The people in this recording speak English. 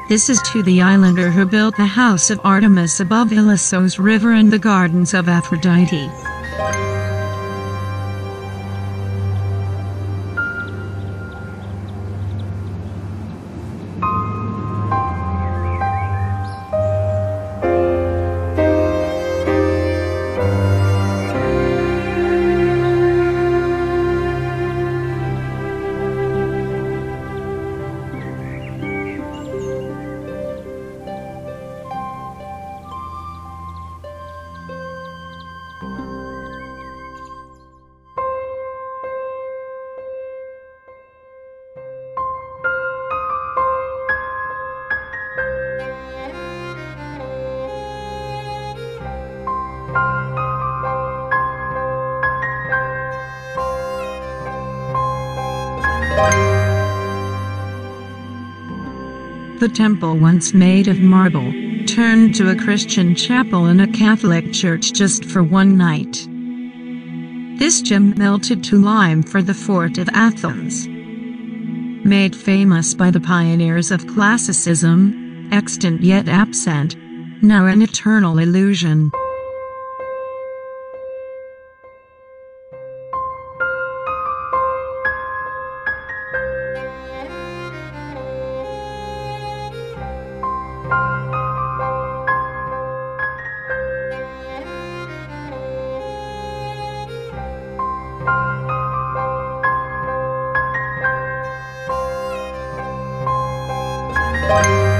This is to the islander who built the house of Artemis above Ilissos river and the gardens of Aphrodite. The temple, once made of marble, turned to a Christian chapel and a Catholic church just for one night. This gem melted to lime for the fort of Athens. Made famous by the pioneers of classicism, extant yet absent, now an eternal illusion. Bye.